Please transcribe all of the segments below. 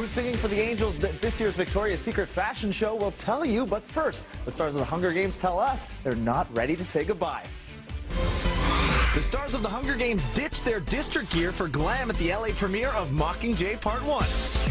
Who's singing for the Angels this year's Victoria's Secret fashion show? We'll tell you, but first, the stars of the Hunger Games tell us they're not ready to say goodbye. The stars of the Hunger Games ditched their district gear for glam at the LA premiere of Mockingjay Part 1.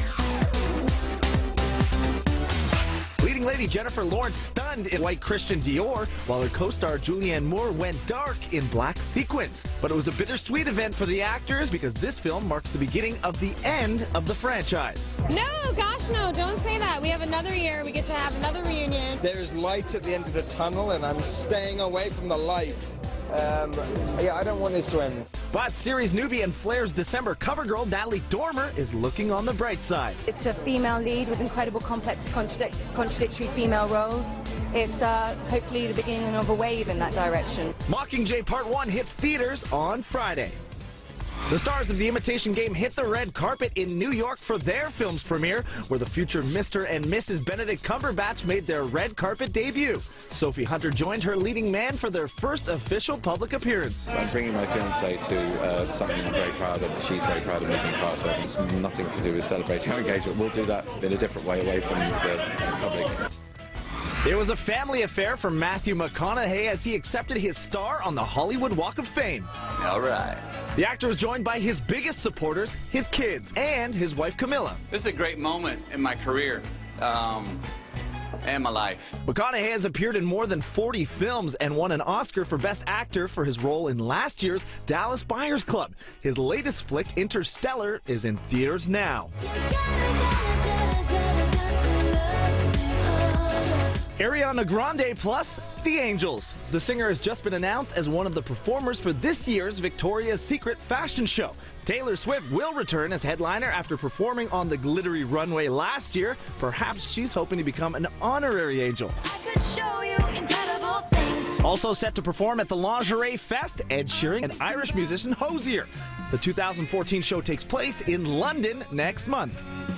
Leading lady Jennifer Lawrence stunned in white Christian Dior, while her co-star Julianne Moore went dark in black sequins. But it was a bittersweet event for the actors because this film marks the beginning of the end of the franchise. No, gosh, no, don't say that. We have another year. We get to have another reunion. There's light at the end of the tunnel, and I'm staying away from the light. Yeah, I don't want this to end. But series newbie and Flair's December cover girl Natalie Dormer is looking on the bright side. It's a female lead with incredible, complex, contradictory female roles. It's hopefully the beginning of a wave in that direction. Mockingjay Part 1 hits theaters on Friday. The stars of The Imitation Game hit the red carpet in New York for their film's premiere, where the future Mr. and Mrs. Benedict Cumberbatch made their red carpet debut. Sophie Hunter joined her leading man for their first official public appearance. I'm bringing my fiancée to something I'm very proud of, she's very proud of me being part of. It's nothing to do with celebrating our engagement. We'll do that in a different way, away from the public. It was a family affair for Matthew McConaughey as he accepted his star on the Hollywood Walk of Fame. All right. The actor was joined by his biggest supporters, his kids, and his wife Camilla. This is a great moment in my career and my life. McConaughey has appeared in more than 40 films and won an Oscar for Best Actor for his role in last year's Dallas Buyers Club. His latest flick, Interstellar, is in theaters now. Ariana Grande plus The Angels. The singer has just been announced as one of the performers for this year's Victoria's Secret fashion show. Taylor Swift will return as headliner after performing on the glittery runway last year. Perhaps she's hoping to become an honorary angel. Also set to perform at the Lingerie Fest, Ed Sheeran and Irish musician Hozier. The 2014 show takes place in London next month.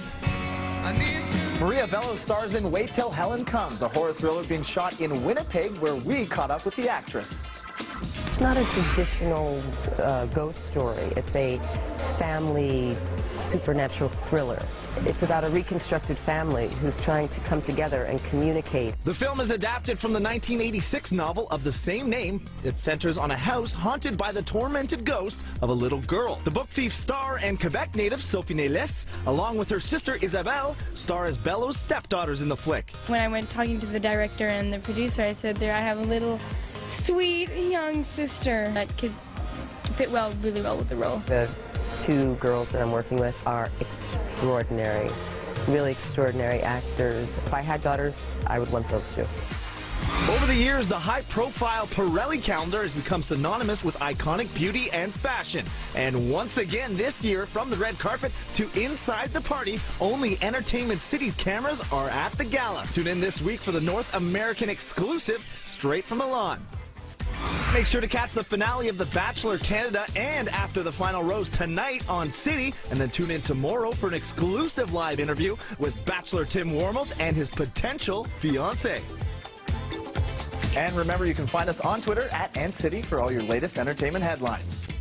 Maria Bello stars in Wait Till Helen Comes, a horror thriller being shot in Winnipeg, where we caught up with the actress. It's not a traditional ghost story. It's a family supernatural thriller. It's about a reconstructed family who's trying to come together and communicate. The film is adapted from the 1986 novel of the same name. It centers on a house haunted by the tormented ghost of a little girl. The book thief star and Quebec native Sophie Nélès, along with her sister Isabelle, star as Bello's stepdaughters in the flick. When I went talking to the director and the producer, I said, I have a little sweet young sister that could fit really well with the role. The two girls that I'm working with are extraordinary, really extraordinary actors. If I had daughters, I would want those two. Over the years, the high-profile Pirelli calendar has become synonymous with iconic beauty and fashion. And once again this year, from the red carpet to inside the party, only Entertainment City's cameras are at the gala. Tune in this week for the North American exclusive straight from Milan. Make sure to catch the finale of The Bachelor Canada and After the Final Rose tonight on City, and then tune in tomorrow for an exclusive live interview with Bachelor Tim Warmos and his potential fiancée. And remember, you can find us on Twitter @NCity for all your latest entertainment headlines.